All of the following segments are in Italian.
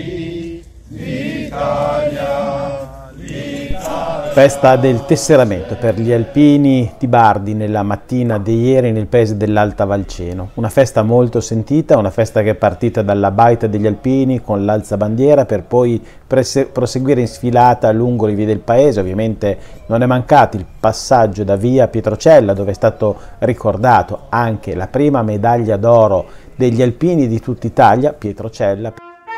Festa del tesseramento per gli alpini di Bardi nella mattina di ieri nel paese dell'Alta Valceno. Una festa molto sentita, una festa che è partita dalla baita degli alpini con l'alzabandiera per poi proseguire in sfilata lungo le vie del paese. Ovviamente non è mancato il passaggio da via Pietrocella, dove è stato ricordato anche la prima medaglia d'oro degli alpini di tutta Italia, Pietrocella.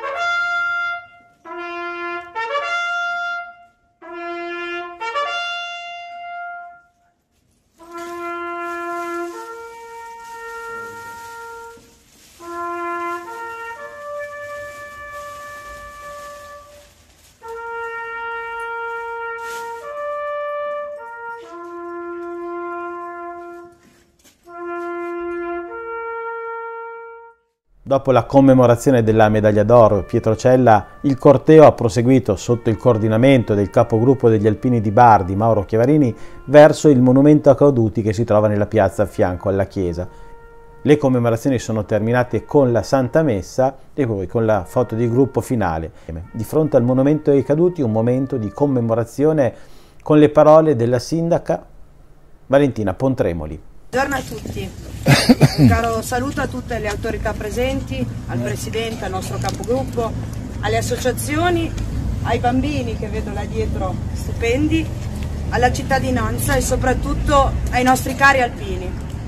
Dopo la commemorazione della medaglia d'oro Pietrocella, il corteo ha proseguito sotto il coordinamento del capogruppo degli alpini di Bardi, Mauro Chiavarini, verso il monumento a caduti che si trova nella piazza a fianco alla chiesa. Le commemorazioni sono terminate con la Santa Messa e poi con la foto di gruppo finale. Di fronte al monumento ai caduti un momento di commemorazione con le parole della sindaca Valentina Pontremoli. Buongiorno a tutti, un caro saluto a tutte le autorità presenti, al Presidente, al nostro capogruppo, alle associazioni, ai bambini che vedo là dietro stupendi, alla cittadinanza e soprattutto ai nostri cari alpini.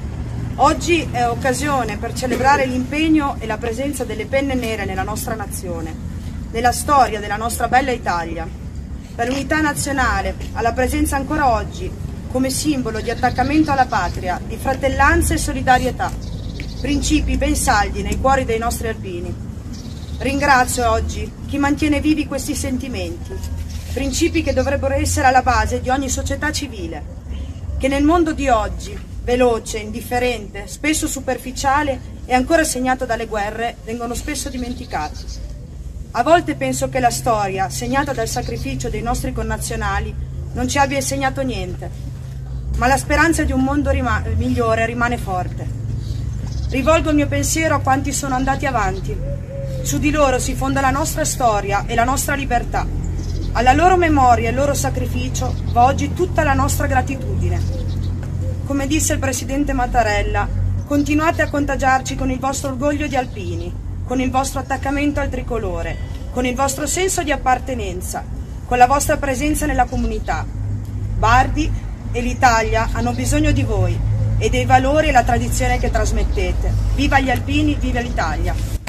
Oggi è occasione per celebrare l'impegno e la presenza delle penne nere nella nostra nazione, nella storia della nostra bella Italia, per l'unità nazionale, alla presenza ancora oggi come simbolo di attaccamento alla patria, di fratellanza e solidarietà, principi ben saldi nei cuori dei nostri alpini. Ringrazio oggi chi mantiene vivi questi sentimenti, principi che dovrebbero essere alla base di ogni società civile, che nel mondo di oggi, veloce, indifferente, spesso superficiale e ancora segnato dalle guerre, vengono spesso dimenticati. A volte penso che la storia, segnata dal sacrificio dei nostri connazionali, non ci abbia insegnato niente, ma la speranza di un mondo migliore rimane forte. Rivolgo il mio pensiero a quanti sono andati avanti. Su di loro si fonda la nostra storia e la nostra libertà. Alla loro memoria e al loro sacrificio va oggi tutta la nostra gratitudine. Come disse il Presidente Mattarella, continuate a contagiarci con il vostro orgoglio di alpini, con il vostro attaccamento al tricolore, con il vostro senso di appartenenza, con la vostra presenza nella comunità. Bardi e l'Italia hanno bisogno di voi e dei valori e la tradizione che trasmettete. Viva gli alpini, viva l'Italia!